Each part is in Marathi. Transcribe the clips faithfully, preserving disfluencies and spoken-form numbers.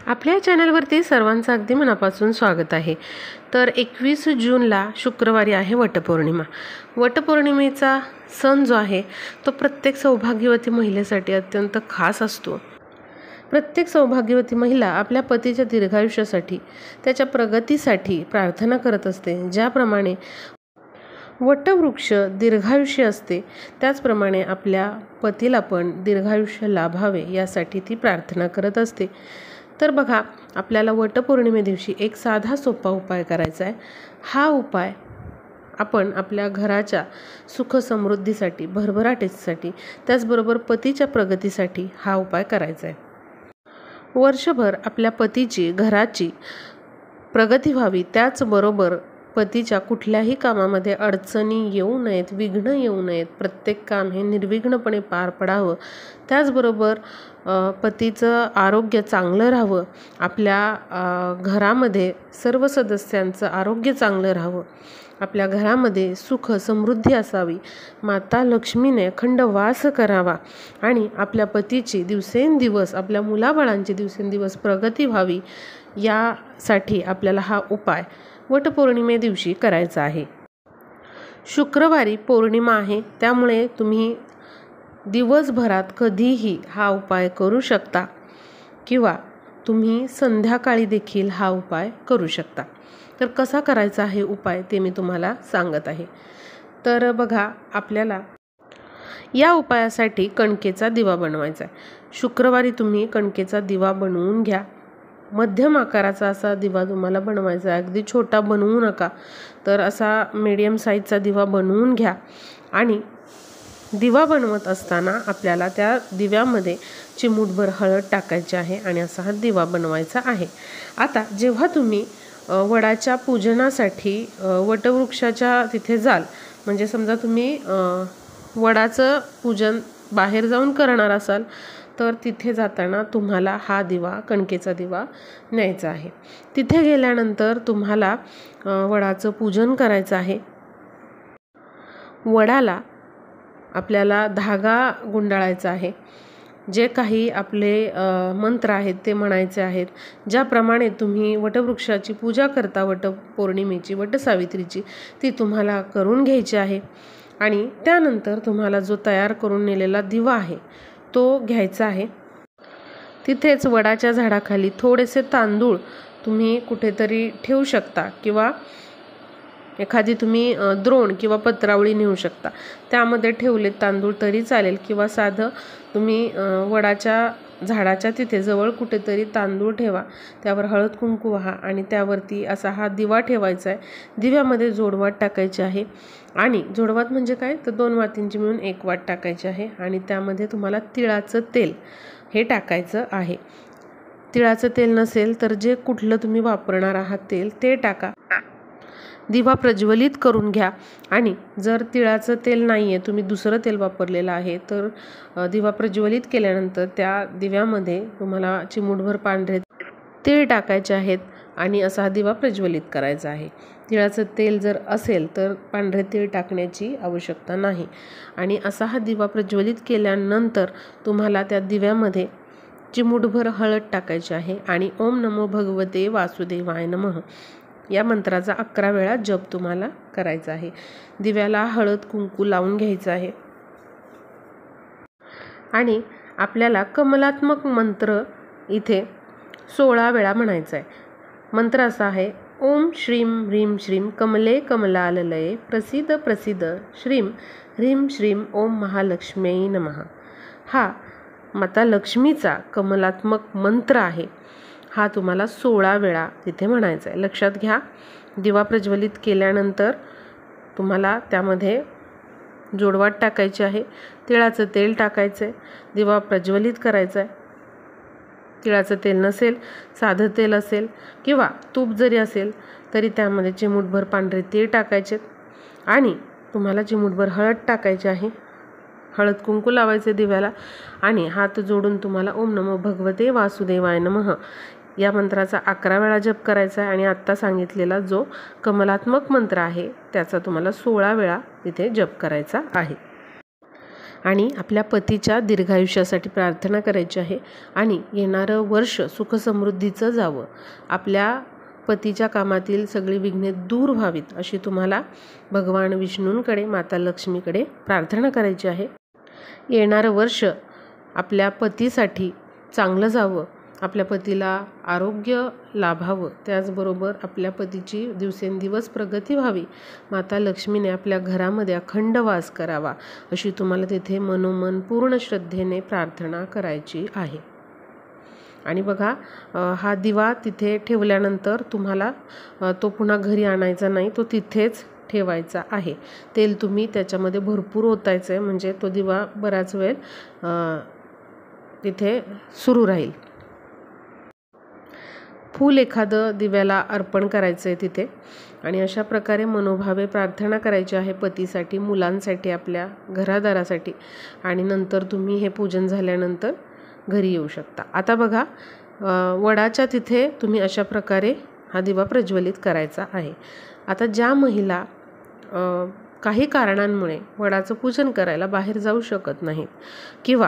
आपल्या चॅनलवरती सर्वांचं अगदी मनापासून स्वागत आहे। तर एकवीस जूनला शुक्रवारी आहे वटपौर्णिमा। वटपौर्णिमेचा सण जो आहे तो प्रत्येक सौभाग्यवती महिलेसाठी अत्यंत खास असतो। प्रत्येक सौभाग्यवती महिला आपल्या पतीच्या दीर्घायुष्यासाठी, त्याच्या प्रगतीसाठी प्रार्थना करत असते। ज्याप्रमाणे वटवृक्ष दीर्घायुष्य असते, त्याचप्रमाणे आपल्या पतीला पण दीर्घायुष्य लाभावे यासाठी ती प्रार्थना करत असते। तर बघा, आपल्याला वटपौर्णिमे दिवशी एक साधा सोपा उपाय करायचा आहे। हा उपाय आपण आपल्या घराच्या सुख समृद्धीसाठी, भरभराटीसाठी, त्याचबरोबर पतीच्या प्रगतीसाठी हा उपाय करायचा आहे। वर्षभर आपल्या पतीची, घराची प्रगती व्हावी, त्याचबरोबर पतीच्या कुठल्याही कामामध्ये अडचणी येऊ नयेत, विघ्न येऊ नयेत, प्रत्येक काम हे निर्विघ्नपणे पार पडावं, त्याचबरोबर पतीचं आरोग्य चांगलं राहावं, आपल्या घरामध्ये सर्व सदस्यांचं आरोग्य चांगलं राहावं, आपल्या घरामध्ये सुख समृद्धी असावी, माता लक्ष्मीने अखंड वास करावा आणि आपल्या पतीची दिवसेंदिवस, आपल्या मुलाबाळांची दिवसेंदिवस प्रगती व्हावी, यासाठी आपल्याला हा उपाय वटपौर्णिमे दिवशी करायचा आहे। शुक्रवारी पौर्णिमा आहे, त्यामुळे तुम्ही दिवसभरात कधीही हा उपाय करू शकता किंवा तुम्ही संध्याकाळी देखील हा उपाय करू शकता। तर कसा करायचा आहे उपाय ते मी तुम्हाला सांगत आहे। तर बघा, आपल्याला या उपायासाठी कणकेचा दिवा बनवायचा आहे। शुक्रवारी तुम्ही कणकेचा दिवा बनवून घ्या। मध्यम आकाराचा असा दिवा तुम्हाला बनवायचा आहे, अगदी छोटा बनवू नका। तर असा मीडियम साईजचा दिवा बनवून घ्या आणि दिवा बनवत असताना आपल्याला त्या दिव्यामध्ये चिमूटभर हळद टाकायची आहे आणि असा हा दिवा बनवायचा आहे। आता जेव्हा तुम्ही वडाच्या पूजनासाठी वटवृक्षाच्या तिथे जाल, म्हणजे समजा तुम्ही वडाचं पूजन बाहेर जाऊन करणार असाल, तर तिथे जाताना तुम्हाला हा दिवा, कणकेचा दिवा न्यायचा आहे। तिथे गेल्यानंतर तुम्हाला वडाचं पूजन करायचं आहे। वडाला आपल्याला धागा गुंडाळायचा आहे। जे काही आपले मंत्र आहेत ते म्हणायचे आहेत। ज्याप्रमाणे तुम्ही वटवृक्षाची पूजा करता, वटपौर्णिमेची, वटसावित्रीची, ती तुम्हाला करून घ्यायची आहे। आणि त्यानंतर तुम्हाला जो तयार करून नेलेला दिवा आहे तो घ्यायचा आहे। तिथेच वडाच्या झाडाखाली थोडेसे तांदूळ तुम्ही कुठेतरी ठेवू शकता किंवा एखादी तुम्ही द्रोण किंवा पत्रावळी नेऊ शकता, त्यामध्ये ठेवले तांदूळ तरी चालेल, किंवा साधं तुम्ही वडाच्या झाडाच्या तिथे जवळ कुठेतरी तांदूळ ठेवा, त्यावर हळद कुंकू वाहा आणि त्यावरती असा हा दिवा ठेवायचा आहे। दिव्यामध्ये जोडवात टाकायची आहे आणि जोडवात म्हणजे काय, तर दोन वातींची मिळून एक वात टाकायची आहे आणि त्यामध्ये तुम्हाला तिळाचं तेल हे टाकायचं आहे। तिळाचं तेल नसेल तर जे कुठलं तुम्ही वापरणार आहात तेल ते टाका। दिवा प्रज्वलित करून घ्या आणि जर तिळाचं तेल नाही आहे, तुम्ही दुसरं तेल वापरलेलं आहे, तर दिवा प्रज्वलित केल्यानंतर त्या दिव्यामध्ये तुम्हाला चिमूटभर पांढरे तीळ टाकायचे आहेत आणि असा हा दिवा प्रज्वलित करायचा आहे। तिळाचं तेल जर असेल तर पांढरे तीळ टाकण्याची आवश्यकता नाही। आणि असा हा दिवा प्रज्वलित केल्यानंतर तुम्हाला त्या दिव्यामध्ये चिमूटभर हळद टाकायची आहे आणि ओम नमो भगवते वासुदेवाय नमः या मंत्राचा अकरा वेळा जप तुम्हाला करायचा आहे। दिव्याला हळद कुंकू लावून घ्यायचं आहे आणि आपल्याला कमलात्मक मंत्र इथे सोळा वेळा म्हणायचा आहे। मंत्र असा आहे, ओम श्रीम ह्रीम श्रीम कमले कमलालये प्रसिद्ध प्रसिद्ध श्रीम ह्रीम श्रीम ओम महालक्ष्म्यै नमः। हा माता लक्ष्मीचा कमलात्मक मंत्र आहे। हा तुम्हाला सोळा वेळा तिथे म्हणायचा आहे। लक्षात घ्या, दिवा प्रज्वलित केल्यानंतर तुम्हाला त्यामध्ये जोडवात टाकायची आहे, तिळाचं तेल टाकायचं आहे, दिवा प्रज्वलित करायचा आहे। तिळाचं तेल नसेल, साधं तेल असेल किंवा तूप जरी असेल तरी त्यामध्ये चिमूटभर पांढरे तीळ टाकायचे आणि तुम्हाला चिमूटभर हळद टाकायची आहे। हळद कुंकू लावायचे दिव्याला आणि हात जोडून तुम्हाला ओम नमो भगवते वासुदेवाय नमः या मंत्राचा अकरा वेळा जप करायचा आहे आणि आत्ता सांगितलेला जो कमलात्मक मंत्र आहे त्याचा तुम्हाला सोळा वेळा तिथे जप करायचा आहे। आणि आपल्या पतीच्या दीर्घायुष्यासाठी प्रार्थना करायची आहे आणि येणारं वर्ष सुखसमृद्धीचं जावं, आपल्या पतीच्या कामातील सगळी विघ्ने दूर व्हावीत अशी तुम्हाला भगवान विष्णूंकडे, माता लक्ष्मीकडे प्रार्थना करायची आहे. येणारं वर्ष आपल्या पतीसाठी चांगलं जावं, आपल्या पतीला आरोग्य लाभावं, त्याचबरोबर आपल्या पतीची दिवसेंदिवस प्रगती व्हावी, माता लक्ष्मीने आपल्या घरामध्ये अखंड वास करावा अशी तुम्हाला तिथे मनोमन पूर्ण श्रद्धेने प्रार्थना करायची आहे. आणि बघा, हा दिवा तिथे ठेवल्यानंतर तुम्हाला तो पुन्हा घरी आणायचा नाही, तो तिथेच ठेवायचा आहे. तेल तुम्ही त्याच्यामध्ये भरपूर ओतायचं आहे, म्हणजे तो दिवा बराच वेळ तिथे सुरू राहील. फूल एखादं दिव्याला अर्पण करायचं आहे तिथे आणि अशा प्रकारे मनोभावे प्रार्थना करायची आहे पतीसाठी, मुलांसाठी, आपल्या घरादारासाठी. आणि नंतर तुम्ही हे पूजन झाल्यानंतर घरी येऊ शकता. आता बघा, वडाच्या तिथे तुम्ही अशा प्रकारे हा दिवा प्रज्वलित करायचा आहे. आता ज्या महिला काही कारणांमुळे वडाचं पूजन करायला बाहेर जाऊ शकत नाहीत, किंवा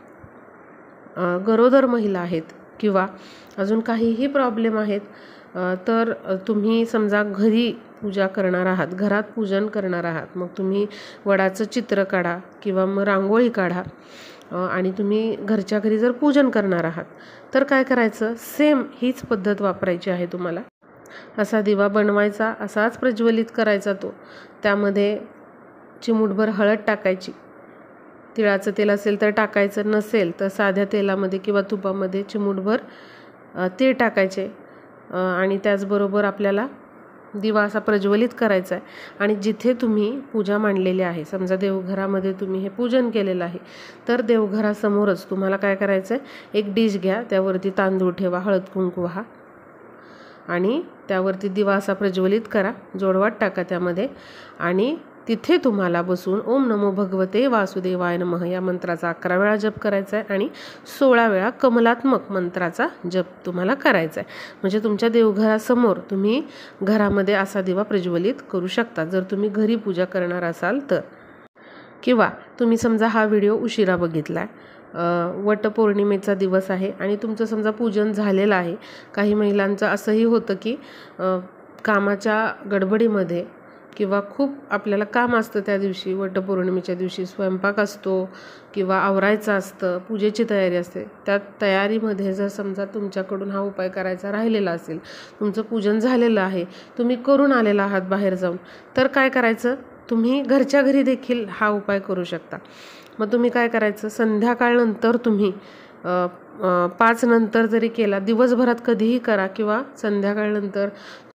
गरोदर महिला आहेत, किंवा अजून काहीही प्रॉब्लेम आहेत, तर तुम्ही समजा घरी पूजा करणार आहात, घरात पूजन करणार आहात, मग तुम्ही वडाचं चित्र काढा किंवा मग रांगोळी काढा आणि तुम्ही घरच्या घरी जर पूजन करणार आहात तर काय करायचं, सेम हीच पद्धत वापरायची आहे तुम्हाला. असा दिवा बनवायचा, असाच प्रज्वलित करायचा तो. त्यामध्ये चिमूटभर हळद टाकायची, तिळाचं तेल असेल तर टाकायचं, नसेल तर साध्या तेलामध्ये किंवा तुपामध्ये चिमूटभर तीळ टाकायचे. आणि त्याचबरोबर आपल्याला दिवा असा प्रज्वलित करायचा आहे. आणि जिथे तुम्ही पूजा मांडलेली आहे, समजा देवघरामध्ये तुम्ही हे पूजन केलेलं आहे, तर देवघरासमोरच तुम्हाला काय करायचं आहे, एक डिश घ्या, त्यावरती तांदूळ ठेवा, हळद कुंकू वाहा आणि त्यावरती दिवा असा प्रज्वलित करा, जोडवाट टाका त्यामध्ये. आणि तिथे तुम्हाला बसून ओम नमो भगवते वासुदेवाय नमः या मंत्राचा अकरा वेळा जप करायचा आहे आणि सोळा वेळा कमलात्मक मंत्राचा जप तुम्हाला करायचा आहे. म्हणजे तुमच्या देवघरासमोर तुम्ही घरामध्ये असा दिवा प्रज्वलित करू शकता, जर तुम्ही घरी पूजा करणार असाल तर. किंवा तुम्ही समजा हा व्हिडिओ उशिरा बघितला आहे, वटपौर्णिमेचा दिवस आहे आणि तुमचं समजा पूजन झालेलं आहे. काही महिलांचं असंही होतं की कामाच्या गडबडीमध्ये किंवा खूप आपल्याला काम असतं त्या दिवशी, वटपौर्णिमेच्या दिवशी स्वयंपाक असतो किंवा आवरायचं असतं, पूजेची तयारी असते, त्या तयारीमध्ये जर समजा तुमच्याकडून हा उपाय करायचा राहिलेला असेल, तुमचं पूजन झालेलं आहे, तुम्ही करून आलेला आहात बाहेर जाऊन, तर काय करायचं, तुम्ही घरच्या घरी देखील हा उपाय करू शकता. मग तुम्ही काय करायचं, संध्याकाळनंतर तुम्ही पाच नंतर जरी केला, दिवसभरात कधीही करा किंवा संध्याकाळनंतर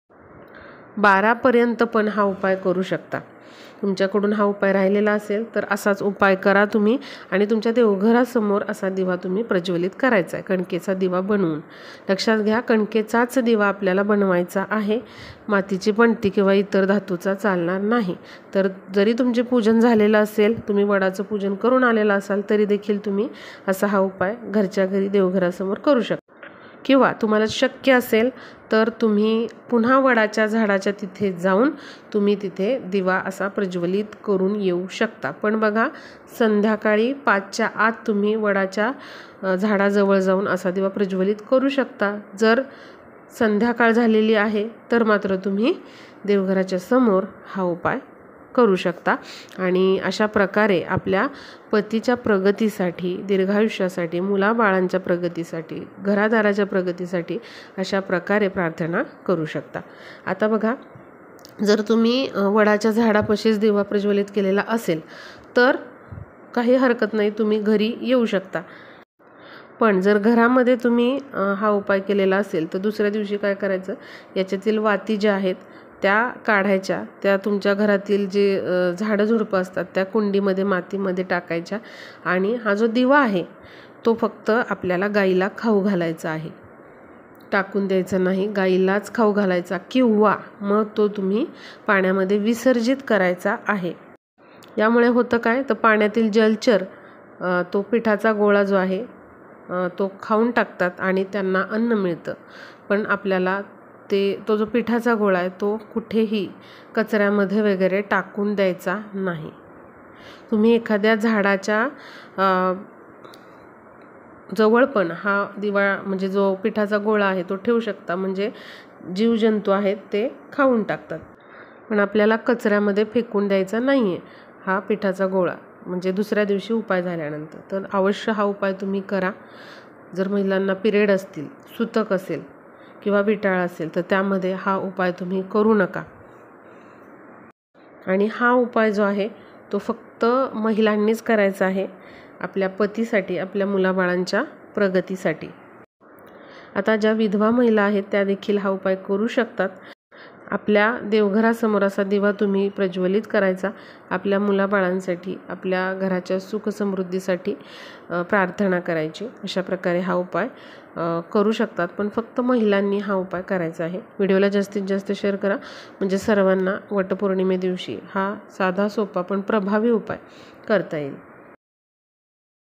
बारापर्यंत पण हा उपाय करू शकता. तुमच्याकडून हा उपाय राहिलेला असेल तर असाच उपाय करा तुम्ही आणि तुमच्या देवघरासमोर असा दिवा तुम्ही प्रज्वलित करायचा आहे, कणकेचा दिवा बनवून. लक्षात घ्या, कणकेचाच दिवा आपल्याला बनवायचा आहे, मातीची पणती किंवा इतर धातूचा चालणार नाही. तर जरी तुमचे पूजन झालेलं असेल, तुम्ही वडाचं पूजन करून आलेलं असाल, तरी देखील तुम्ही असा हा उपाय घरच्या घरी देवघरासमोर करू शकता. किंवा तुम्हाला शक्य असेल तर तुम्ही पुन्हा वडाच्या झाडाच्या तिथे जाऊन तुम्ही तिथे दिवा असा प्रज्वलित करून येऊ शकता. पण बघा, संध्याकाळी पाचच्या आत तुम्ही वडाच्या झाडाजवळ जाऊन असा दिवा प्रज्वलित करू शकता. जर संध्याकाळ झालेली आहे तर मात्र तुम्ही देवघराच्या समोर हा उपाय करू शकता. आणि अशा प्रकारे आपल्या पतीच्या प्रगतीसाठी, दीर्घायुष्यासाठी, मुलाबाळांच्या प्रगतीसाठी, घरादाराच्या प्रगतीसाठी अशा प्रकारे प्रार्थना करू शकता. आता बघा, जर तुम्ही वडाच्या झाडापाशीच दिवा प्रज्वलित केलेला असेल तर काही हरकत नाही, तुम्ही घरी येऊ शकता. पण जर घरामध्ये तुम्ही हा उपाय केलेला असेल तर दुसऱ्या दिवशी काय करायचं, याच्यातील वाती ज्या आहेत त्या काढायच्या, त्या तुमच्या घरातील जे झाडं झुडपं असतात त्या कुंडीमध्ये, मातीमध्ये टाकायच्या. आणि हा जो दिवा आहे तो फक्त आपल्याला गाईला खाऊ घालायचा आहे, टाकून द्यायचा नाही, गाईलाच खाऊ घालायचा. किंवा मग तो तुम्ही पाण्यामध्ये विसर्जित करायचा आहे. यामुळे होतं काय, तर पाण्यातील जलचर तो पिठाचा गोळा जो आहे तो खाऊन टाकतात आणि त्यांना अन्न मिळतं. पण आपल्याला ते तो जो पिठाचा गोळा आहे तो कुठेही कचऱ्यामध्ये वगैरे टाकून द्यायचा नाही. तुम्ही एखाद्या झाडाच्या जवळ पण हा दिवा म्हणजे जो पिठाचा गोळा आहे तो ठेवू शकता, म्हणजे जीवजंतू आहेत ते खाऊन टाकतात. पण आपल्याला कचऱ्यामध्ये फेकून द्यायचा नाही आहे हा पिठाचा गोळा, म्हणजे दुसऱ्या दिवशी उपाय झाल्यानंतर. तर अवश्य हा उपाय तुम्ही करा. जर महिलांना पिरियड असतील, सुतक असेल किंवा विटाळ असेल तर त्यामध्ये हा उपाय तुम्ही करू नका. आणि हा उपाय जो आहे तो फक्त महिलांनीच करायचा आहे, आपल्या पतीसाठी, आपल्या मुलाबाळांच्या प्रगतीसाठी. आता ज्या विधवा महिला आहेत त्या देखील हा उपाय करू शकतात. आपल्या देवघरासमोर असा दिवा तुम्ही प्रज्वलित करायचा, आपल्या मुलाबाळांसाठी, आपल्या घराच्या सुखसमृद्धीसाठी प्रार्थना करायची. अशा प्रकारे हा उपाय करू शकतात, पण फक्त महिलांनी हा उपाय करायचा आहे. व्हिडिओला जास्तीत जास्त शेअर करा, म्हणजे सर्वांना वटपौर्णिमे दिवशी हा साधा सोपा पण प्रभावी उपाय करता येईल.